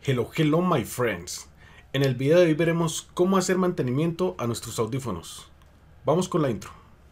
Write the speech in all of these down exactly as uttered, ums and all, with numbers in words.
Hello, hello my friends. En el video de hoy veremos cómo hacer mantenimiento a nuestros audífonos. Vamos con la intro.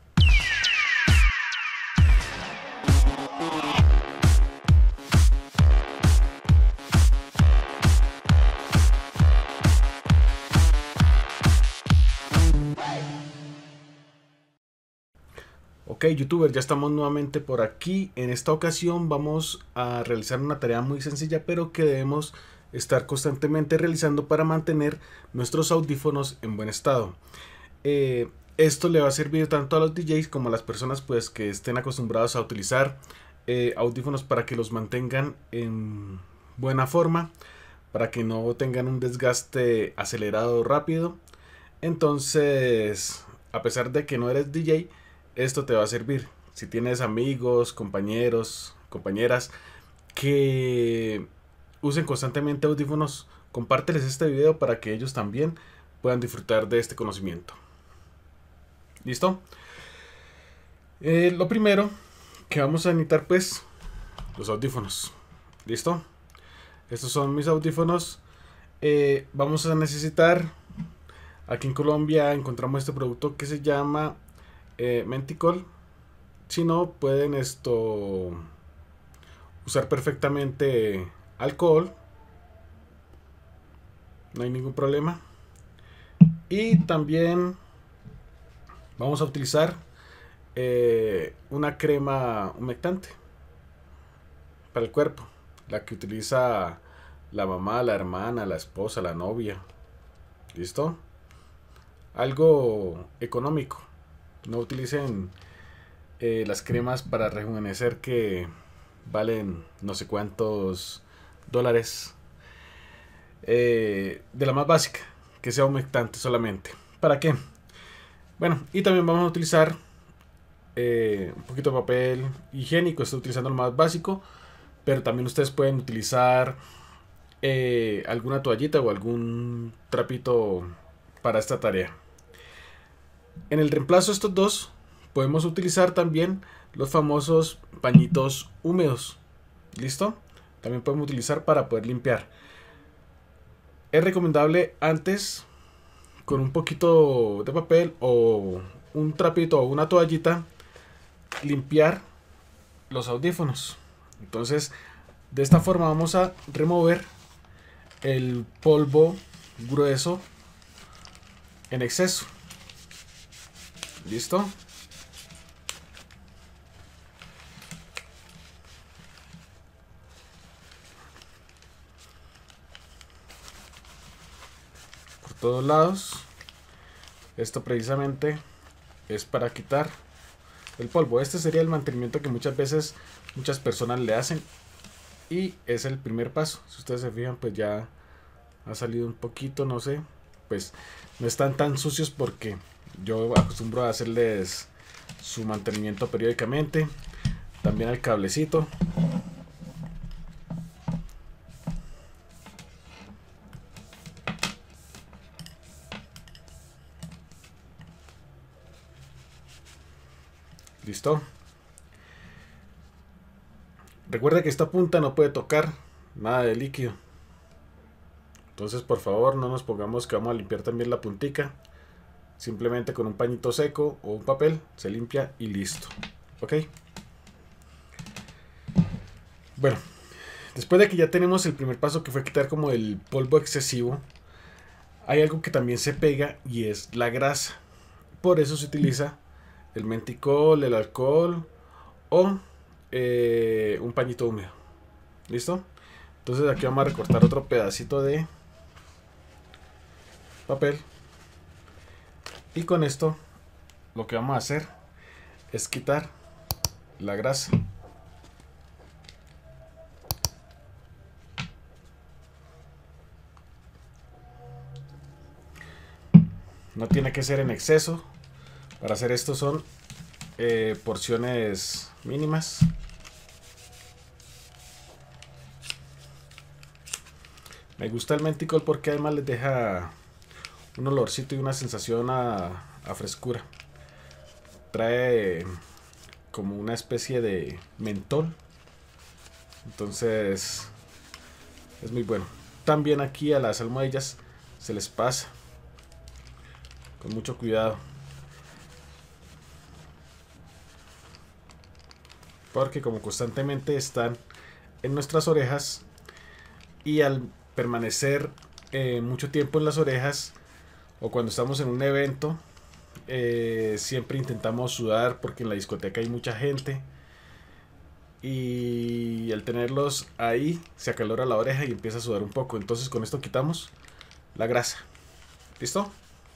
Ok, youtuber, ya estamos nuevamente por aquí. En esta ocasión vamos a realizar una tarea muy sencilla, pero que debemos estar constantemente realizando para mantener nuestros audífonos en buen estado. Eh, esto le va a servir tanto a los D Js como a las personas pues que estén acostumbrados a utilizar eh, audífonos para que los mantengan en buena forma, para que no tengan un desgaste acelerado rápido. Entonces, a pesar de que no eres D J, esto te va a servir. Si tienes amigos, compañeros, compañeras que usen constantemente audífonos, compárteles este video para que ellos también puedan disfrutar de este conocimiento. ¿Listo? Eh, lo primero que vamos a necesitar pues los audífonos. ¿Listo? Estos son mis audífonos. Eh, vamos a necesitar, aquí en Colombia encontramos este producto que se llama eh, Menticol. Si no, pueden esto usar perfectamente alcohol, no hay ningún problema. Y también vamos a utilizar eh, una crema humectante para el cuerpo, la que utiliza la mamá, la hermana, la esposa, la novia. ¿Listo? Algo económico. No utilicen eh, las cremas para rejuvenecer que valen no sé cuántos dólares. Eh, de la más básica, que sea humectante solamente. ¿Para qué? Bueno, y también vamos a utilizar eh, un poquito de papel higiénico. Estoy utilizando lo más básico, pero también ustedes pueden utilizar eh, alguna toallita o algún trapito para esta tarea. En el reemplazo de estos dos podemos utilizar también los famosos pañitos húmedos. ¿Listo? También podemos utilizar para poder limpiar. Es recomendable antes, con un poquito de papel o un trapito o una toallita, limpiar los audífonos. Entonces, de esta forma vamos a remover el polvo grueso en exceso. ¿Listo? Por todos lados. Esto precisamente es para quitar el polvo. Este sería el mantenimiento que muchas veces muchas personas le hacen, y es el primer paso. Si ustedes se fijan, pues ya ha salido un poquito, no sé, pues no están tan sucios porque yo acostumbro a hacerles su mantenimiento periódicamente. También al cablecito. Listo. Recuerda que esta punta no puede tocar nada de líquido. Entonces, por favor, no nos pongamos que vamos a limpiar también la puntica. Simplemente con un pañito seco o un papel se limpia y listo. ¿Ok? Bueno, después de que ya tenemos el primer paso, que fue quitar como el polvo excesivo, hay algo que también se pega y es la grasa. Por eso se utiliza el menticol, el alcohol o eh, un pañito húmedo. ¿Listo? Entonces aquí vamos a recortar otro pedacito de papel, y con esto lo que vamos a hacer es quitar la grasa. No tiene que ser en exceso. Para hacer esto son eh, porciones mínimas. Me gusta el menticol porque además les deja un olorcito y una sensación a, a frescura. Trae como una especie de mentol. Entonces es muy bueno. también aquí a las almohadillas se les pasa con mucho cuidado, porque como constantemente están en nuestras orejas y al permanecer eh, mucho tiempo en las orejas o cuando estamos en un evento, eh, siempre intentamos sudar porque en la discoteca hay mucha gente y al tenerlos ahí se acalora la oreja y empieza a sudar un poco. Entonces con esto quitamos la grasa. ¿Listo?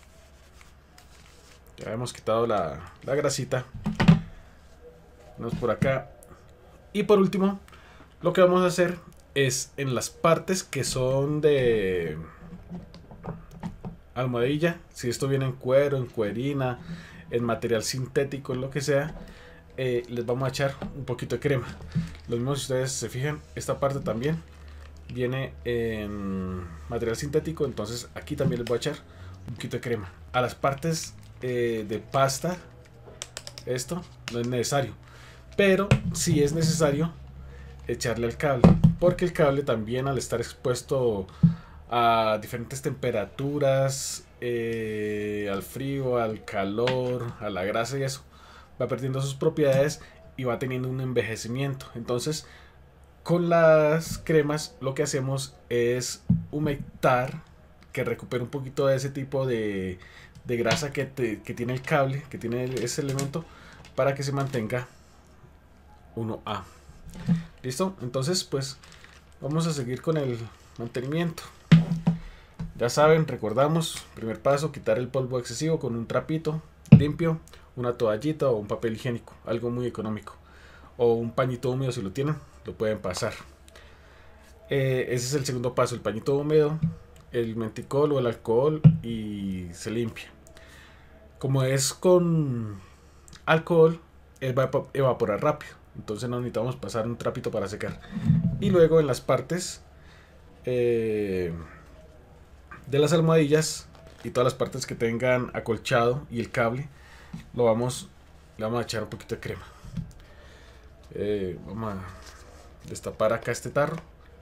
Ya hemos quitado la, la grasita. Vamos por acá. Y por último, lo que vamos a hacer es en las partes que son de almohadilla, si esto viene en cuero, en cuerina, en material sintético, en lo que sea, eh, les vamos a echar un poquito de crema. Lo mismo si ustedes se fijan, esta parte también viene en material sintético, entonces aquí también les voy a echar un poquito de crema. A las partes eh, de pasta, esto no es necesario, pero sí es necesario echarle al cable, porque el cable también, al estar expuesto a diferentes temperaturas, eh, al frío, al calor, a la grasa y eso, va perdiendo sus propiedades y va teniendo un envejecimiento. Entonces con las cremas lo que hacemos es humectar, que recupere un poquito de ese tipo de, de grasa que, te, que tiene el cable, que tiene ese elemento, para que se mantenga uno A. ¿Listo? Entonces pues vamos a seguir con el mantenimiento. Ya saben, recordamos, primer paso, quitar el polvo excesivo con un trapito limpio, una toallita o un papel higiénico, algo muy económico, o un pañito húmedo si lo tienen, lo pueden pasar. Eh, ese es el segundo paso, el pañito húmedo, el menticol o el alcohol y se limpia. Como es con alcohol, él va a evaporar rápido, entonces no necesitamos pasar un trapito para secar. Y luego en las partes eh, de las almohadillas y todas las partes que tengan acolchado y el cable, lo vamos, le vamos a echar un poquito de crema. Eh, vamos a destapar acá este tarro,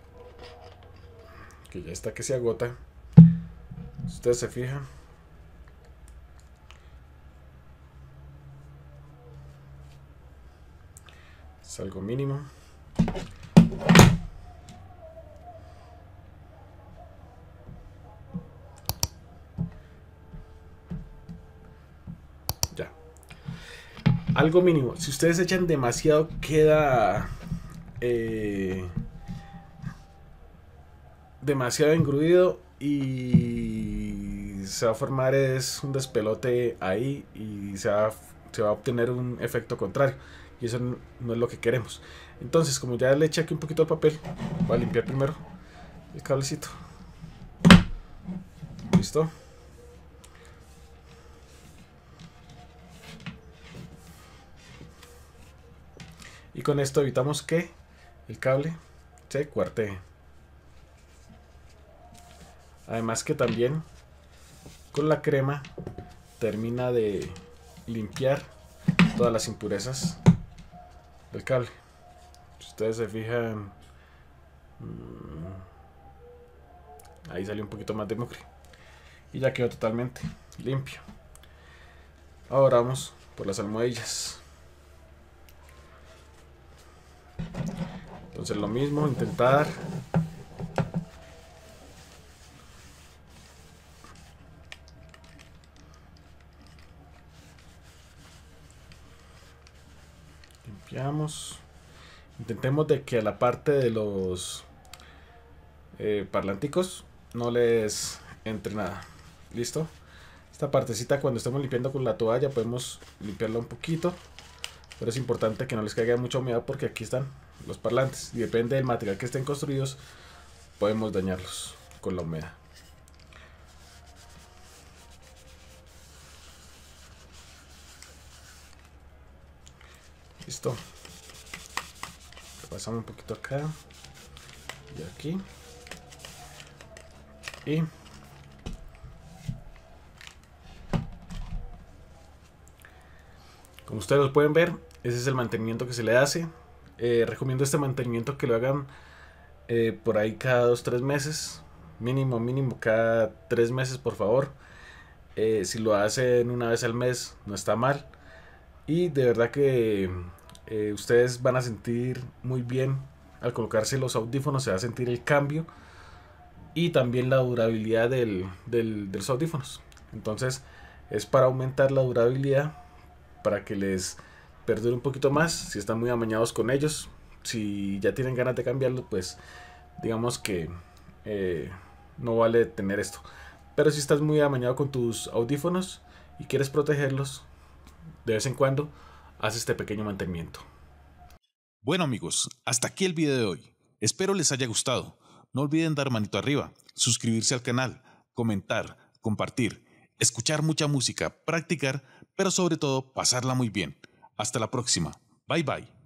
que ya está que se agota. Si ustedes se fijan, es algo mínimo. Ya, algo mínimo. Si ustedes echan demasiado, queda eh, demasiado engruido y se va a formar es un despelote ahí y se va, se va a obtener un efecto contrario, y eso no es lo que queremos. Entonces, como ya le eché aquí un poquito de papel, voy a limpiar primero el cablecito. Listo. Y con esto evitamos que el cable se cuartee. Además que también con la crema termina de limpiar todas las impurezas del cable. Si ustedes se fijan, ahí salió un poquito más de mugre y ya quedó totalmente limpio. Ahora vamos por las almohadillas. Entonces lo mismo, intentar limpiamos. Intentemos de que a la parte de los eh, parlanticos no les entre nada. Listo. Esta partecita, cuando estemos limpiando con la toalla, podemos limpiarla un poquito, pero es importante que no les caiga mucha humedad porque aquí están los parlantes y depende del material que estén construidos, podemos dañarlos con la humedad. Listo. Pasamos un poquito acá y aquí, y como ustedes lo pueden ver, ese es el mantenimiento que se le hace. Eh, recomiendo este mantenimiento que lo hagan eh, por ahí cada dos tres meses, Mínimo, mínimo cada tres meses, por favor. Eh, si lo hacen una vez al mes, no está mal. Y de verdad que eh, ustedes van a sentir muy bien al colocarse los audífonos, se va a sentir el cambio y también la durabilidad del, del- de los audífonos. Entonces es para aumentar la durabilidad, para que les perdure un poquito más si están muy amañados con ellos. Si ya tienen ganas de cambiarlo, pues digamos que eh, no vale tener esto. Pero si estás muy amañado con tus audífonos y quieres protegerlos, de vez en cuando haz este pequeño mantenimiento. Bueno amigos, hasta aquí el video de hoy. Espero les haya gustado. No olviden dar manito arriba, suscribirse al canal, comentar, compartir, escuchar mucha música, practicar, pero sobre todo pasarla muy bien. Hasta la próxima. Bye bye.